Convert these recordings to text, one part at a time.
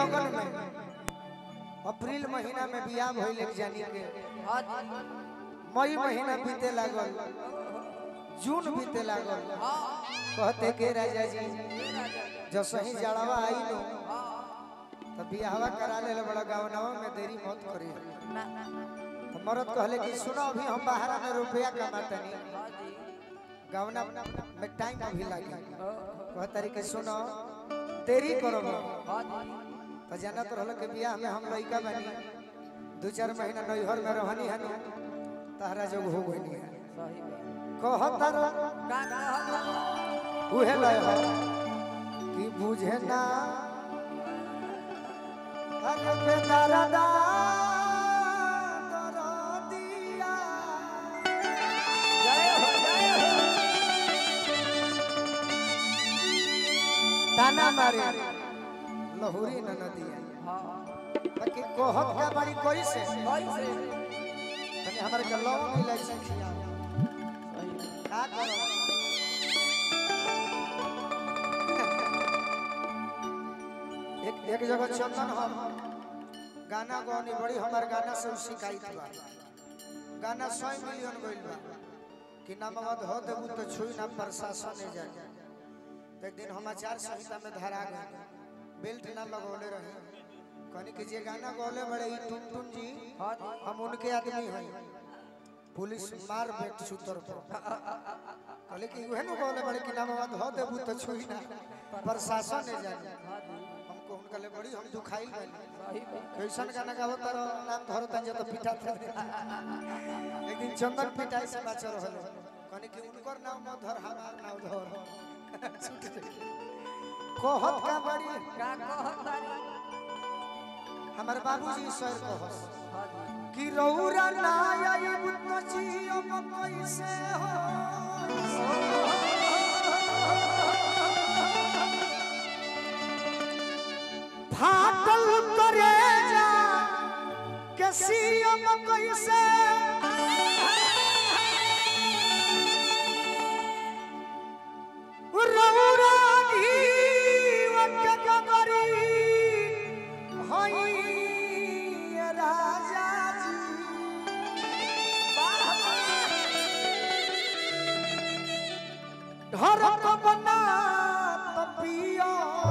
लगन में अप्रैल महीना में बियाह भइल एक जानी के मई महीना बीते लागल जून बीते लागल कहते के राजा जी जो सही जड़वा आई नो तो बियाहवा करा ले बड़ा गावनवा में देरी मत करी। तो मरद कहले कि सुनो अभी हम बाहर में रुपया कमातनी गावना में टाइम अभी लागी कह तरीके सुनो देरी करो तो जाना तो रहल के बियाह में हम लइका बनी 2-4 महीना नैहर में रहनी हनु तारा जोग हो गइनी है कहतर उहे लय है कि बुझे ना अरे बेदरदा दरदिया जय हो ताना मारे लहुरी न नदिया बाकी कोहत का बड़ी कोई से तने हमर के लव मिलै छै खिया का करो एक जगह चंदन हम गाना गौनी बड़ी हमार गाना से शिकायत बा गाना 100 मिलियन गइल बा कि नामवा धो देबू तो छुई ना प्रशासन ने जाए तो एक दिन हम आचार संहिता में धरा गए बेल्ट ना लगौले रहे कहनी कि जे गाना गौले बड़े ई टुनटुन जी हम उनके आदमी हैं पुलिस मार बेट सुतर पर कहले कि उहे न गौले बड़े कि नामवा धो देबू तो छुई ना प्रशासन ने जाए हमको उनका ले बड़ी हम दुखाई गइल कैसन गाना गावो तार नाम धरो तन जे तो पिटा था एक दिन चंदन पिटाई से बच रहल कहनी कि उनकर नाम न धर हमार नाम धर छूट दे कहत का बड़ी का कहत तारी हमर बाबूजी सर कहस कि रौरा ना आई बुत जियो कैसे हो फाटल करे जा कैसियो कैसे रौरा ही वक गगरी होई राजा जी धर को बना तो पियो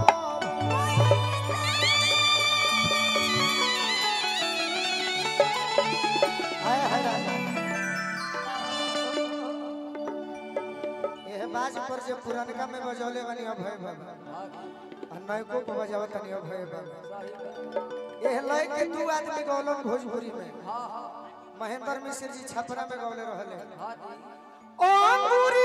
बाज पर जे पुरनका में बजौले बनी अभय बाबा नयको पे बजावत तनी अभय बाबा एह लय के 2 आदमी गौलन भोजपुरी में महेंद्र मिश्र जी छपरा में गौले रहले ओ अंगूरी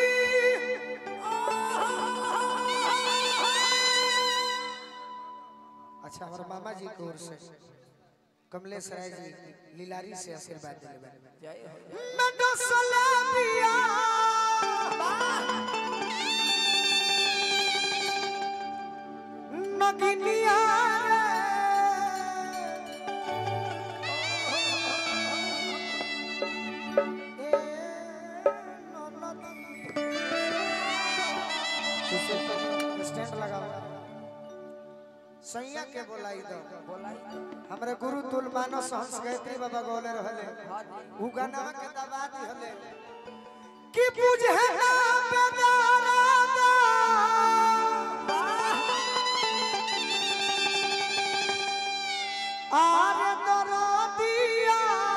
अच्छा हमारे मामा जी की ओर से कमलेश राय जी लीलारी से आशीर्वाद दिले जय हो मैं दसला पिया नगिनिया स्टैंड लगाओ सैया के बोलाई दो हमरे गुरु तुलमानस हंस गायत्री बाबा गौले रहले उ गाना के दबा दी हले कि बुझे ना बेदरदा आरे दरदिया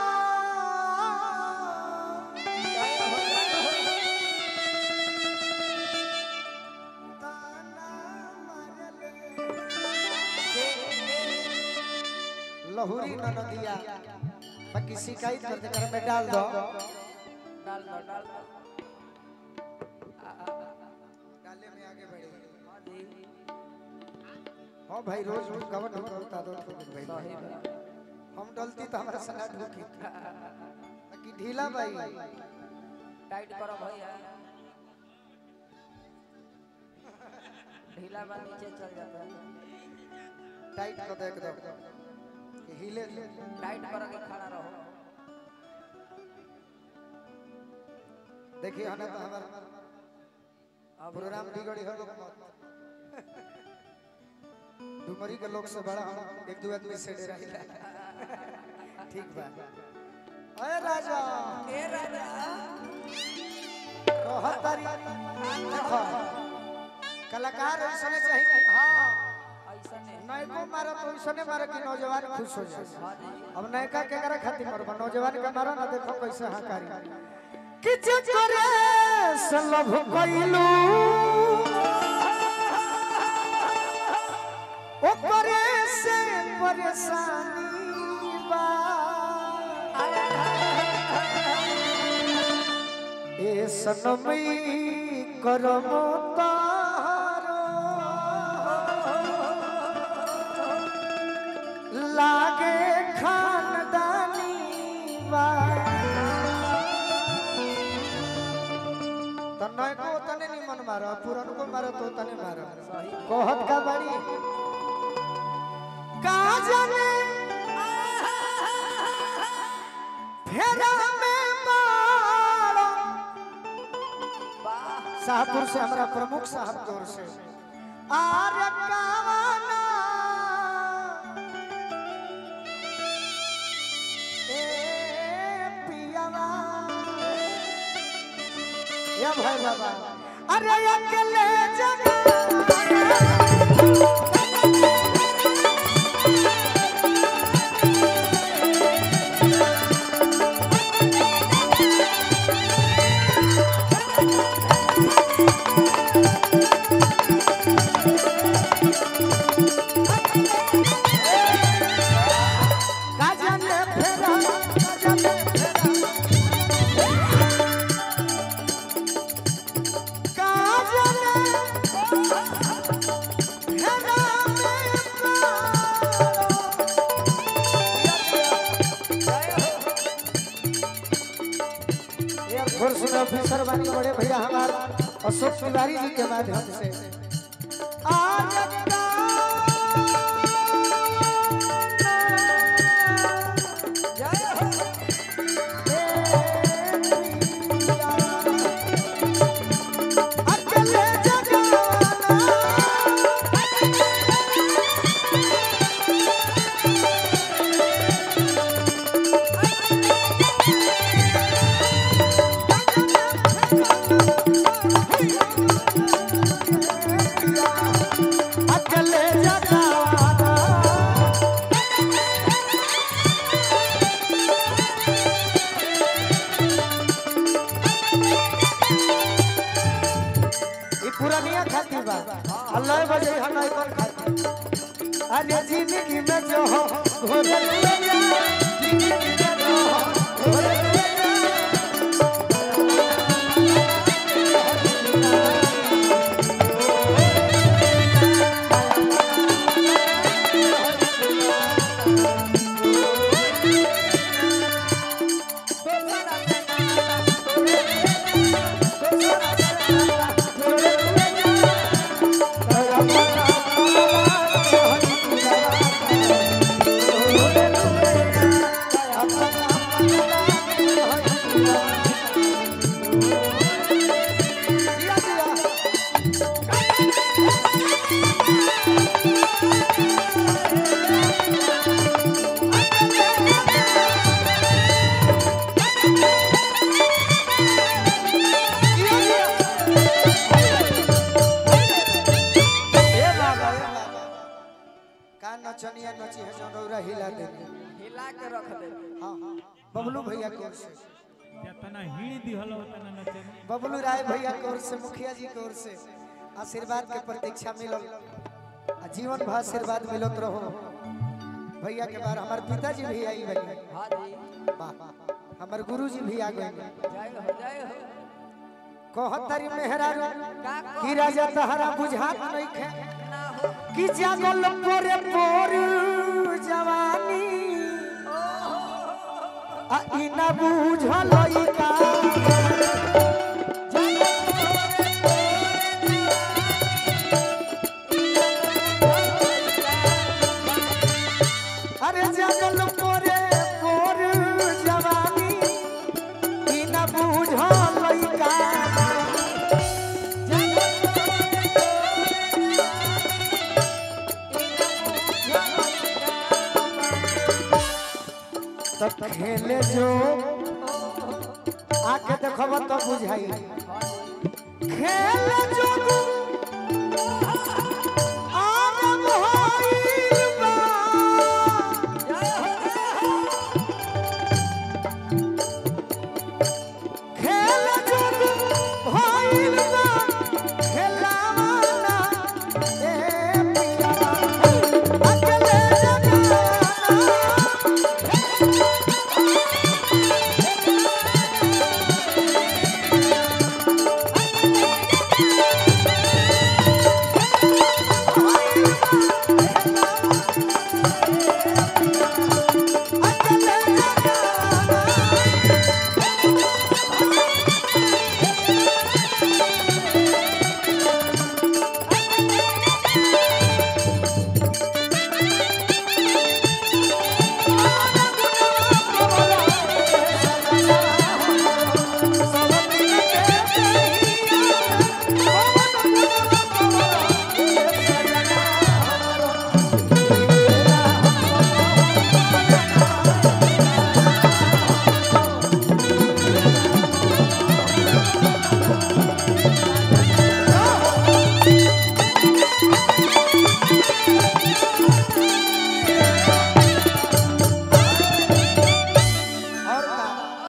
ताना मारले लहुरी न नदिया बाकी शिकायत करते कर में डाल दो डाले में आगे बढ़े हां भाई रोज कवर ढोता दो भाई हम डलती तो हमारा सना ढोकी बाकी ढीला भाई टाइट करो भैया ढीला बा नीचे चल जाता है टाइट कर दे एकदम हिले टाइट करो के खड़ा रहो देखिए हने तो हमारा प्रोग्राम बिगड़ी हो 2 डुमरी के लोग से बड़ा हम एक दो आदमी से डरा ठीक बा। अरे राजा ए राजा कहतारी देखो कलाकार ऐसने चाहिए कि हां ऐसा नहीं नयको मारा तो ऐसने मारा कि नौजवान खुश हो जाए। हाँ जी अब नयका के करा खातिर मरबा नौजवान के मारो ना देखो कैसे हाकारी कि जे करे सलभ कइलू ओ करे से परेशानी बा ए सनमई करम तारो लागे खानदानी बा तन्नय को तने नहीं मन मारो पुरन को मारो तो तने मारो सही कहत का बाड़ी का जाने फेरा में बाड़ा वाह शाहपुर से हमारा प्रमुख साहब की ओर से आर्य कावना ए पियावा या भाई बाबा अरे अकेले जगह ऑफिसर बानी बड़े भैया हमार अशोक तिवारी जी के माध्यम से पुरानिया खाती बा अल्लाह बजे हम आइकन खाती अरे जिंदगी में जो हो घोरे जिंदगी में जो हो घोरे नचनिया नची है जो डोरा हिला दे हिला के रख दे हां बबलू भैया की ओर से तना हिड़ी दिहल तना नचे बबलू राय भैया की ओर से मुखिया जी की ओर से आशीर्वाद के प्रतीक्षा मिलल जीवन भर आशीर्वाद मिलत रहो भैया के बार हमार पिताजी भी आई भैया हां जी वाह हमार गुरुजी भी आ गए जय हो कहतरी मेहरारू का कि राजा तहरा बुझात नहीं खे ना हो कि जागल पोरे पोर जवानी आ इना बुझल का अरे जागल पोरे पोर जवानी इना बुझल का तब खेले जो आके देखब तो बुझाई खेले जो